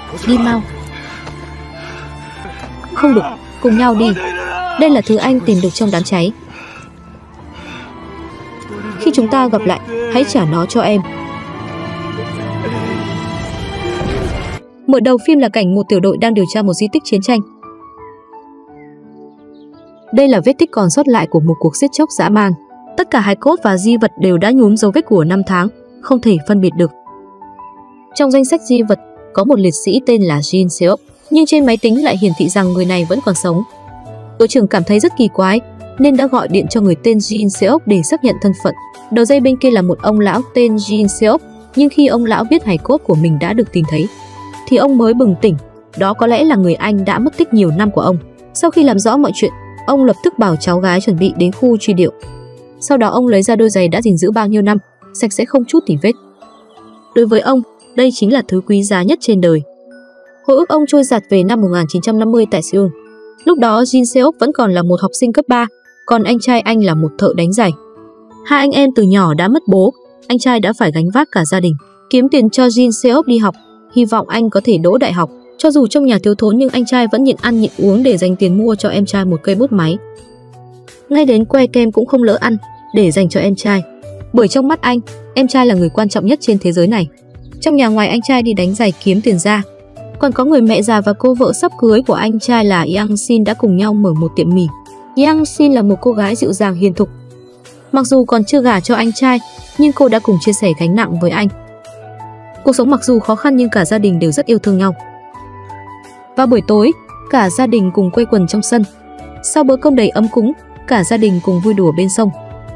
Đi mau. Không được, cùng nhau đi. Đây là thứ anh tìm được trong đám cháy. Khi chúng ta gặp lại, hãy trả nó cho em. Mở đầu phim là cảnh một tiểu đội đang điều tra một di tích chiến tranh. Đây là vết tích còn sót lại của một cuộc giết chóc dã man. Tất cả hài cốt và di vật đều đã nhuốm dấu vết của năm tháng, không thể phân biệt được. Trong danh sách di vật có một liệt sĩ tên là Jin Seok, nhưng trên máy tính lại hiển thị rằng người này vẫn còn sống. Đội trưởng cảm thấy rất kỳ quái nên đã gọi điện cho người tên Jin Seok để xác nhận thân phận. Đầu dây bên kia là một ông lão tên Jin Seok, nhưng khi ông lão biết hài cốt của mình đã được tìm thấy thì ông mới bừng tỉnh, đó có lẽ là người anh đã mất tích nhiều năm của ông. Sau khi làm rõ mọi chuyện, ông lập tức bảo cháu gái chuẩn bị đến khu truy điệu. Sau đó ông lấy ra đôi giày đã gìn giữ bao nhiêu năm, sạch sẽ không chút tì vết. Đối với ông, đây chính là thứ quý giá nhất trên đời. Hồi ức ông trôi dạt về năm 1950 tại Seoul. Lúc đó Jin Seok vẫn còn là một học sinh cấp 3, còn anh trai anh là một thợ đánh giày. Hai anh em từ nhỏ đã mất bố, anh trai đã phải gánh vác cả gia đình, kiếm tiền cho Jin Seok đi học, hy vọng anh có thể đỗ đại học. Cho dù trong nhà thiếu thốn nhưng anh trai vẫn nhịn ăn nhịn uống để dành tiền mua cho em trai một cây bút máy. Ngay đến que kem cũng không lỡ ăn để dành cho em trai. Bởi trong mắt anh, em trai là người quan trọng nhất trên thế giới này. Trong nhà ngoài anh trai đi đánh giày kiếm tiền ra, còn có người mẹ già và cô vợ sắp cưới của anh trai là Yang Shin đã cùng nhau mở một tiệm mì. Yang Shin là một cô gái dịu dàng hiền thục. Mặc dù còn chưa gả cho anh trai, nhưng cô đã cùng chia sẻ gánh nặng với anh. Cuộc sống mặc dù khó khăn nhưng cả gia đình đều rất yêu thương nhau. Vào buổi tối, cả gia đình cùng quây quần trong sân. Sau bữa cơm đầy ấm cúng, cả gia đình cùng vui đùa bên sông.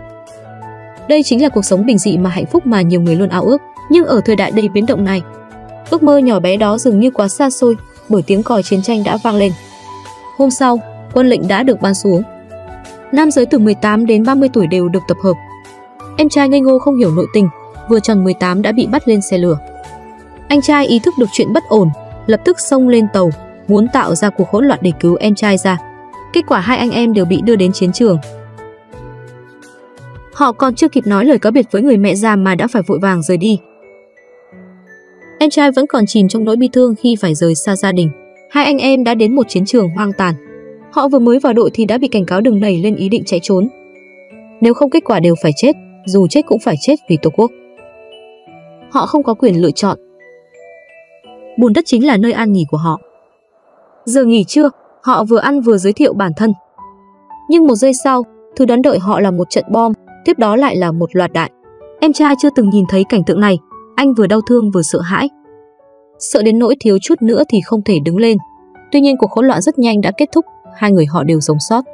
Đây chính là cuộc sống bình dị mà hạnh phúc mà nhiều người luôn ao ước. Nhưng ở thời đại đầy biến động này, ước mơ nhỏ bé đó dường như quá xa xôi, bởi tiếng còi chiến tranh đã vang lên. Hôm sau, quân lệnh đã được ban xuống. Nam giới từ 18 đến 30 tuổi đều được tập hợp. Em trai ngây ngô không hiểu nội tình, vừa tròn 18 đã bị bắt lên xe lửa. Anh trai ý thức được chuyện bất ổn, lập tức xông lên tàu, muốn tạo ra cuộc hỗn loạn để cứu em trai ra. Kết quả hai anh em đều bị đưa đến chiến trường. Họ còn chưa kịp nói lời cáo biệt với người mẹ già mà đã phải vội vàng rời đi. Em trai vẫn còn chìm trong nỗi bi thương khi phải rời xa gia đình. Hai anh em đã đến một chiến trường hoang tàn. Họ vừa mới vào đội thì đã bị cảnh cáo đừng nảy lên ý định chạy trốn. Nếu không kết quả đều phải chết, dù chết cũng phải chết vì Tổ quốc. Họ không có quyền lựa chọn. Bùn đất chính là nơi an nghỉ của họ. Giờ nghỉ trưa, họ vừa ăn vừa giới thiệu bản thân. Nhưng một giây sau, thứ đón đợi họ là một trận bom, tiếp đó lại là một loạt đạn. Em trai chưa từng nhìn thấy cảnh tượng này, anh vừa đau thương vừa sợ hãi. Sợ đến nỗi thiếu chút nữa thì không thể đứng lên. Tuy nhiên cuộc hỗn loạn rất nhanh đã kết thúc, hai người họ đều sống sót.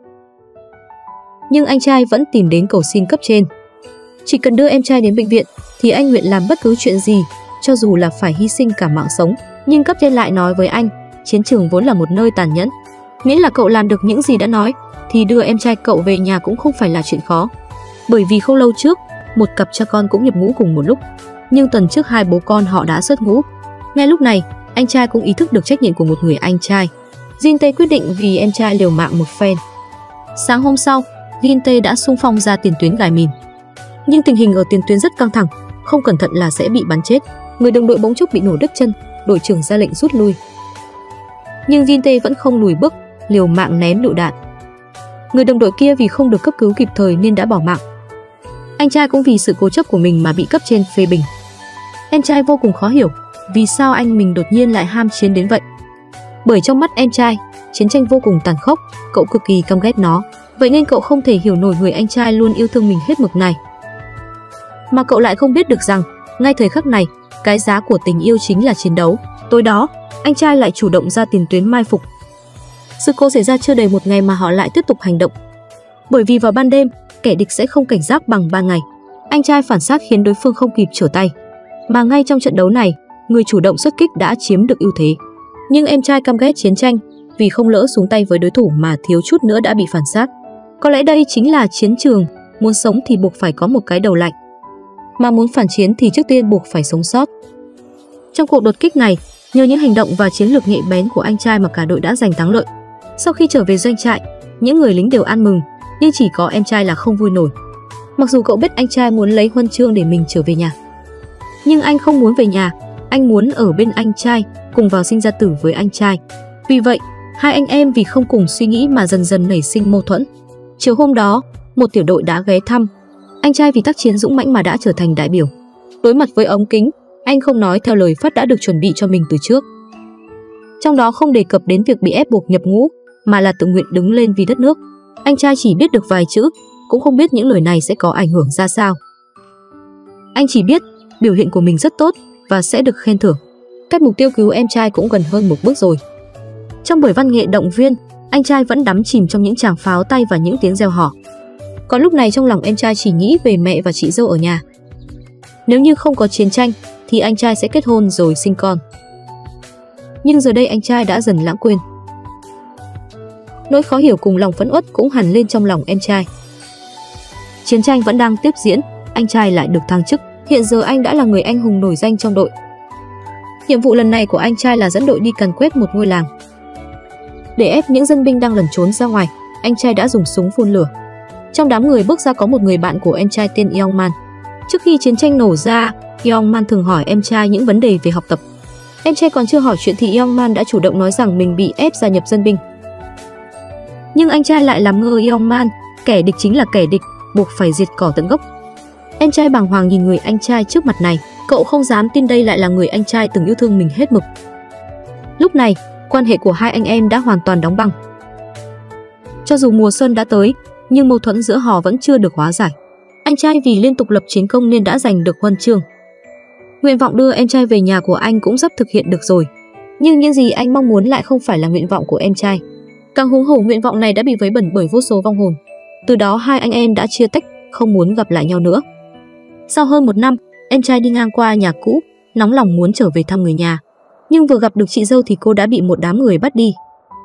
Nhưng anh trai vẫn tìm đến cầu xin cấp trên. Chỉ cần đưa em trai đến bệnh viện thì anh nguyện làm bất cứ chuyện gì, cho dù là phải hy sinh cả mạng sống. Nhưng cấp trên lại nói với anh, chiến trường vốn là một nơi tàn nhẫn. Miễn là cậu làm được những gì đã nói thì đưa em trai cậu về nhà cũng không phải là chuyện khó. Bởi vì không lâu trước, một cặp cha con cũng nhập ngũ cùng một lúc. Nhưng tuần trước hai bố con họ đã xuất ngũ. Ngay lúc này, anh trai cũng ý thức được trách nhiệm của một người anh trai. Jin Tae quyết định vì em trai liều mạng một phen. Sáng hôm sau, Jin Tae đã xung phong ra tiền tuyến gài mìn. Nhưng tình hình ở tiền tuyến rất căng thẳng, không cẩn thận là sẽ bị bắn chết. Người đồng đội bỗng chốc bị nổ đứt chân, đội trưởng ra lệnh rút lui. Nhưng Jin Tae vẫn không lùi bước, liều mạng ném lựu đạn. Người đồng đội kia vì không được cấp cứu kịp thời nên đã bỏ mạng. Anh trai cũng vì sự cố chấp của mình mà bị cấp trên phê bình. Em trai vô cùng khó hiểu vì sao anh mình đột nhiên lại ham chiến đến vậy. Bởi trong mắt em trai, chiến tranh vô cùng tàn khốc, cậu cực kỳ căm ghét nó. Vậy nên cậu không thể hiểu nổi người anh trai luôn yêu thương mình hết mực này. Mà cậu lại không biết được rằng, ngay thời khắc này, cái giá của tình yêu chính là chiến đấu. Tối đó, anh trai lại chủ động ra tiền tuyến mai phục. Sự cố xảy ra chưa đầy một ngày mà họ lại tiếp tục hành động. Bởi vì vào ban đêm, kẻ địch sẽ không cảnh giác bằng ban ngày. Anh trai phản sát khiến đối phương không kịp trở tay. Mà ngay trong trận đấu này, người chủ động xuất kích đã chiếm được ưu thế. Nhưng em trai căm ghét chiến tranh, vì không lỡ xuống tay với đối thủ mà thiếu chút nữa đã bị phản sát. Có lẽ đây chính là chiến trường, muốn sống thì buộc phải có một cái đầu lạnh. Mà muốn phản chiến thì trước tiên buộc phải sống sót. Trong cuộc đột kích này, nhờ những hành động và chiến lược nhạy bén của anh trai mà cả đội đã giành thắng lợi. Sau khi trở về doanh trại, những người lính đều ăn mừng, nhưng chỉ có em trai là không vui nổi. Mặc dù cậu biết anh trai muốn lấy huân chương để mình trở về nhà, nhưng anh không muốn về nhà, Anh muốn ở bên anh trai, cùng vào sinh ra tử với anh trai. Vì vậy, hai anh em vì không cùng suy nghĩ mà dần dần nảy sinh mâu thuẫn. Chiều hôm đó, một tiểu đội đã ghé thăm. Anh trai vì tác chiến dũng mãnh mà đã trở thành đại biểu. Đối mặt với ống kính, anh không nói theo lời phát đã được chuẩn bị cho mình từ trước. Trong đó không đề cập đến việc bị ép buộc nhập ngũ, mà là tự nguyện đứng lên vì đất nước. Anh trai chỉ biết được vài chữ, cũng không biết những lời này sẽ có ảnh hưởng ra sao. Anh chỉ biết biểu hiện của mình rất tốt và sẽ được khen thưởng. Cách mục tiêu cứu em trai cũng gần hơn một bước rồi. Trong buổi văn nghệ động viên, anh trai vẫn đắm chìm trong những tràng pháo tay và những tiếng reo hò. Còn lúc này trong lòng em trai chỉ nghĩ về mẹ và chị dâu ở nhà. Nếu như không có chiến tranh thì anh trai sẽ kết hôn rồi sinh con. Nhưng giờ đây anh trai đã dần lãng quên. Nỗi khó hiểu cùng lòng phẫn uất cũng hằn lên trong lòng em trai. Chiến tranh vẫn đang tiếp diễn, anh trai lại được thăng chức. Hiện giờ anh đã là người anh hùng nổi danh trong đội. Nhiệm vụ lần này của anh trai là dẫn đội đi càn quét một ngôi làng. Để ép những dân binh đang lẩn trốn ra ngoài, anh trai đã dùng súng phun lửa. Trong đám người bước ra có một người bạn của em trai tên Yongman. Trước khi chiến tranh nổ ra, Yongman thường hỏi em trai những vấn đề về học tập. Em trai còn chưa hỏi chuyện thì Yongman đã chủ động nói rằng mình bị ép gia nhập dân binh. Nhưng anh trai lại làm ngơ Yongman, kẻ địch chính là kẻ địch, buộc phải diệt cỏ tận gốc. Em trai bàng hoàng nhìn người anh trai trước mặt này, cậu không dám tin đây lại là người anh trai từng yêu thương mình hết mực. Lúc này, quan hệ của hai anh em đã hoàn toàn đóng băng. Cho dù mùa xuân đã tới, nhưng mâu thuẫn giữa họ vẫn chưa được hóa giải. Anh trai vì liên tục lập chiến công nên đã giành được huân chương. Nguyện vọng đưa em trai về nhà của anh cũng sắp thực hiện được rồi. Nhưng những gì anh mong muốn lại không phải là nguyện vọng của em trai. Càng huống hồ nguyện vọng này đã bị vấy bẩn bởi vô số vong hồn. Từ đó hai anh em đã chia tách, không muốn gặp lại nhau nữa. Sau hơn một năm, em trai đi ngang qua nhà cũ, nóng lòng muốn trở về thăm người nhà. Nhưng vừa gặp được chị dâu thì cô đã bị một đám người bắt đi.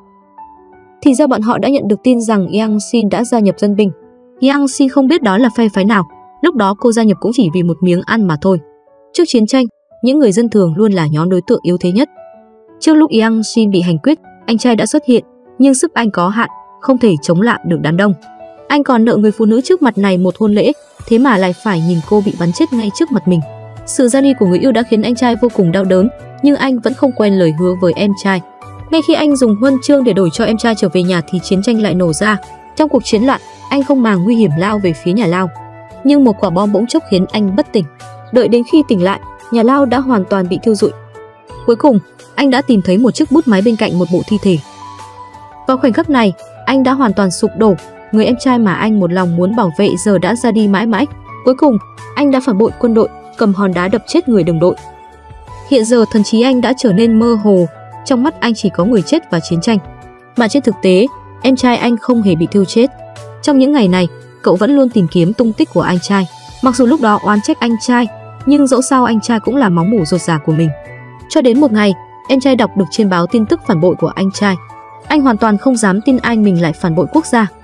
Thì ra bọn họ đã nhận được tin rằng Yang Xin đã gia nhập dân binh. Yang Xin không biết đó là phe phái nào, lúc đó cô gia nhập cũng chỉ vì một miếng ăn mà thôi. Trước chiến tranh, những người dân thường luôn là nhóm đối tượng yếu thế nhất. Trước lúc Yang Xin bị hành quyết, anh trai đã xuất hiện, nhưng sức anh có hạn, không thể chống lại được đám đông. Anh còn nợ người phụ nữ trước mặt này một hôn lễ, thế mà lại phải nhìn cô bị bắn chết ngay trước mặt mình. Sự ra đi của người yêu đã khiến anh trai vô cùng đau đớn, nhưng anh vẫn không quên lời hứa với em trai. Ngay khi anh dùng huân chương để đổi cho em trai trở về nhà thì chiến tranh lại nổ ra. Trong cuộc chiến loạn, anh không màng nguy hiểm lao về phía nhà lao. Nhưng một quả bom bỗng chốc khiến anh bất tỉnh. Đợi đến khi tỉnh lại, nhà lao đã hoàn toàn bị thiêu rụi. Cuối cùng, anh đã tìm thấy một chiếc bút máy bên cạnh một bộ thi thể. Vào khoảnh khắc này, anh đã hoàn toàn sụp đổ. Người em trai mà anh một lòng muốn bảo vệ giờ đã ra đi mãi mãi. Cuối cùng, anh đã phản bội quân đội, cầm hòn đá đập chết người đồng đội. Hiện giờ thần trí anh đã trở nên mơ hồ, trong mắt anh chỉ có người chết và chiến tranh. Mà trên thực tế, em trai anh không hề bị thiêu chết. Trong những ngày này, cậu vẫn luôn tìm kiếm tung tích của anh trai. Mặc dù lúc đó oán trách anh trai, nhưng dẫu sao anh trai cũng là máu mủ ruột già của mình. Cho đến một ngày, em trai đọc được trên báo tin tức phản bội của anh trai. Anh hoàn toàn không dám tin anh mình lại phản bội quốc gia.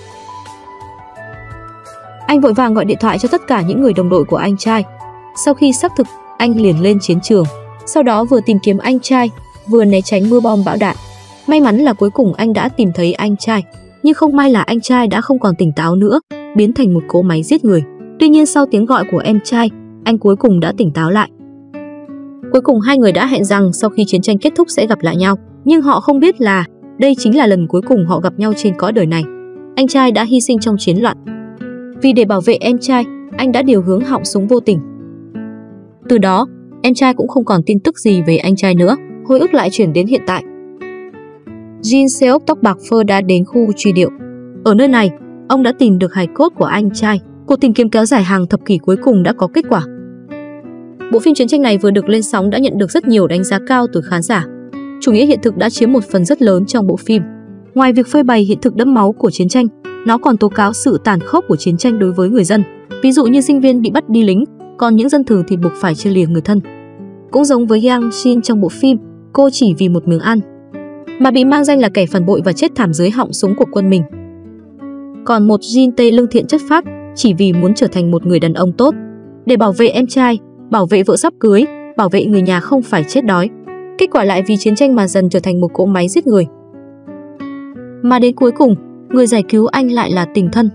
Anh vội vàng gọi điện thoại cho tất cả những người đồng đội của anh trai. Sau khi xác thực, anh liền lên chiến trường. Sau đó vừa tìm kiếm anh trai, vừa né tránh mưa bom bão đạn. May mắn là cuối cùng anh đã tìm thấy anh trai. Nhưng không may là anh trai đã không còn tỉnh táo nữa, biến thành một cỗ máy giết người. Tuy nhiên sau tiếng gọi của em trai, anh cuối cùng đã tỉnh táo lại. Cuối cùng hai người đã hẹn rằng sau khi chiến tranh kết thúc sẽ gặp lại nhau. Nhưng họ không biết là đây chính là lần cuối cùng họ gặp nhau trên cõi đời này. Anh trai đã hy sinh trong chiến loạn. Vì để bảo vệ em trai, anh đã điều hướng họng súng vô tình. Từ đó, em trai cũng không còn tin tức gì về anh trai nữa. Hồi ức lại chuyển đến hiện tại. Jin Seok tóc bạc phơ đã đến khu truy điệu. Ở nơi này, ông đã tìm được hài cốt của anh trai. Cuộc tìm kiếm kéo dài hàng thập kỷ cuối cùng đã có kết quả. Bộ phim chiến tranh này vừa được lên sóng đã nhận được rất nhiều đánh giá cao từ khán giả. Chủ nghĩa hiện thực đã chiếm một phần rất lớn trong bộ phim. Ngoài việc phơi bày hiện thực đẫm máu của chiến tranh, nó còn tố cáo sự tàn khốc của chiến tranh đối với người dân. Ví dụ như sinh viên bị bắt đi lính, còn những dân thường thì buộc phải chia lìa người thân. Cũng giống với Yang Shin trong bộ phim, cô chỉ vì một miếng ăn mà bị mang danh là kẻ phản bội và chết thảm dưới họng súng của quân mình. Còn một Jin Tae lương thiện chất phác chỉ vì muốn trở thành một người đàn ông tốt, để bảo vệ em trai, bảo vệ vợ sắp cưới, bảo vệ người nhà không phải chết đói. Kết quả lại vì chiến tranh mà dần trở thành một cỗ máy giết người. Mà đến cuối cùng, người giải cứu anh lại là tình thân.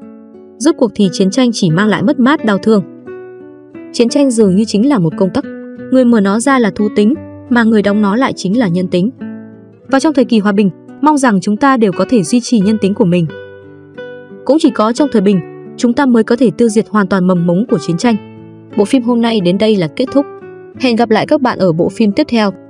Rốt cuộc thì chiến tranh chỉ mang lại mất mát đau thương. Chiến tranh dường như chính là một công tắc. Người mở nó ra là thú tính, mà người đóng nó lại chính là nhân tính. Và trong thời kỳ hòa bình, mong rằng chúng ta đều có thể duy trì nhân tính của mình. Cũng chỉ có trong thời bình, chúng ta mới có thể tiêu diệt hoàn toàn mầm mống của chiến tranh. Bộ phim hôm nay đến đây là kết thúc. Hẹn gặp lại các bạn ở bộ phim tiếp theo.